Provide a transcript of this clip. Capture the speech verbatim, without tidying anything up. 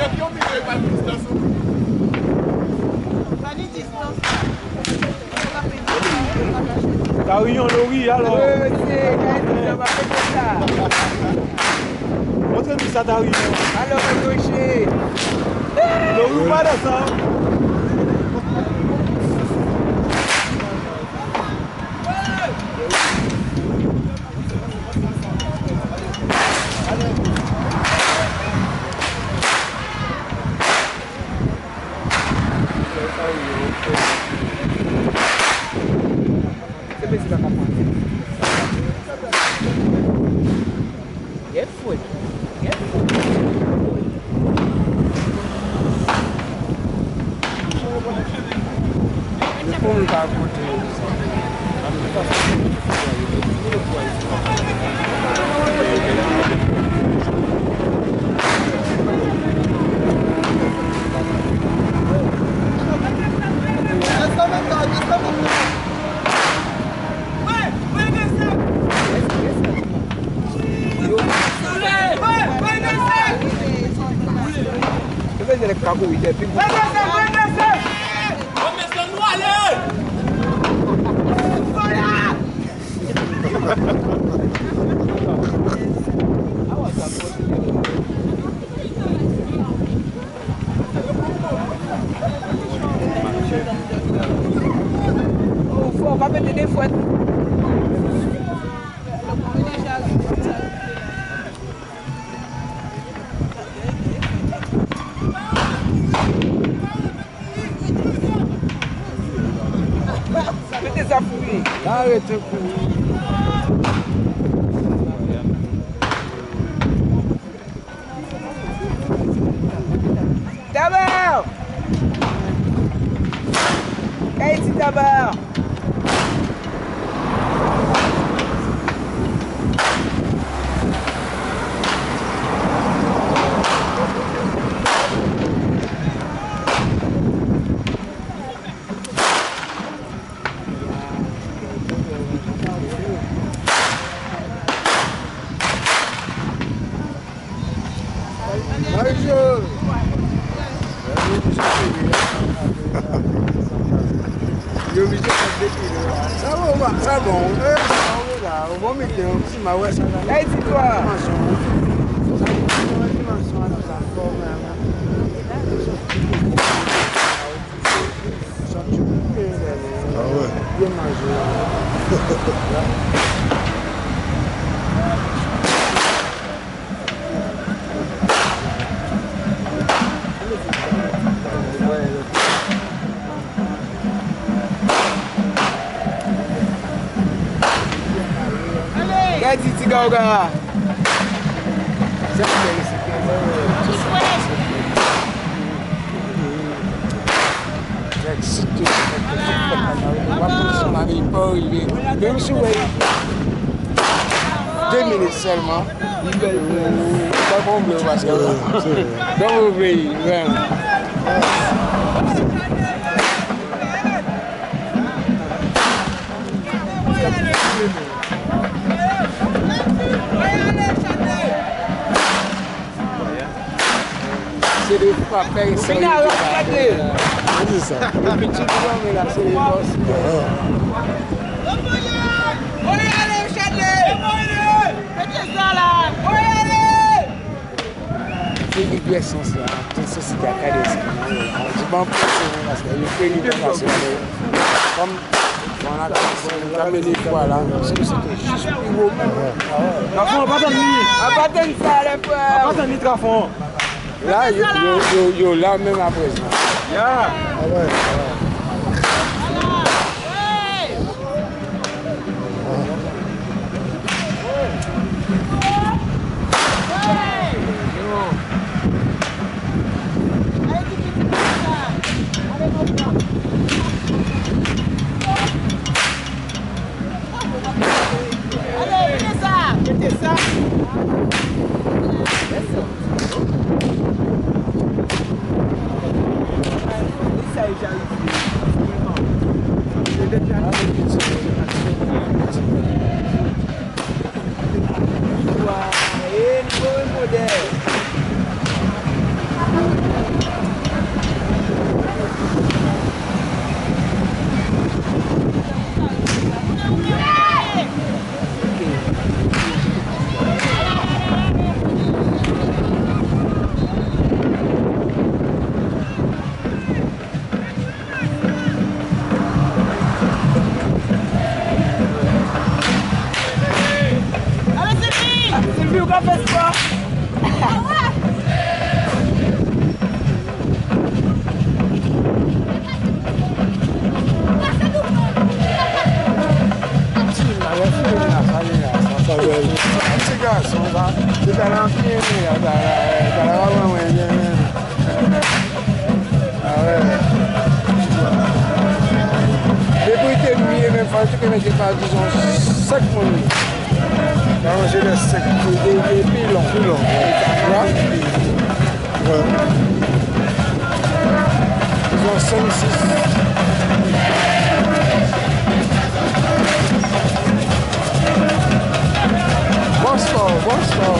T'as eu un lori alors? Oui, c'est ça va faire ça. Montre-nous ça, t'as eu. Alors, gaucher. Lori ou pas de ça? Arrête. D'abord. Hey, c'est d'abord. Ça bon, euh, on va mettre un petit maouet. Hey, dis-toi. Ah ouais. Bien mangé. Allez, Titi Gauga. Deux minutes seulement. Ils veulent pas bon bleu parce que dans vos pays, vraiment. C'est des papiers. C'est ça. Le petit homme là, c'est les boss. C'est une pièce là, toute société académique. Je ne sais pas parce que le pays international, comme on a comme des fois là, c'était juste plus gros. La fond, pas de nuit. On va donner ça à la fois. Pas de nuit, la fond. Là, yo, yo, yo, là même à présent. Yeah. Ah ouais, ah ouais. Ça y est, j'arrive. que mettre par disons cinq minutes. On va manger les cinq. Et puis long. Plus long. Ouais. Disons cinq six. Bon sport, bon sport.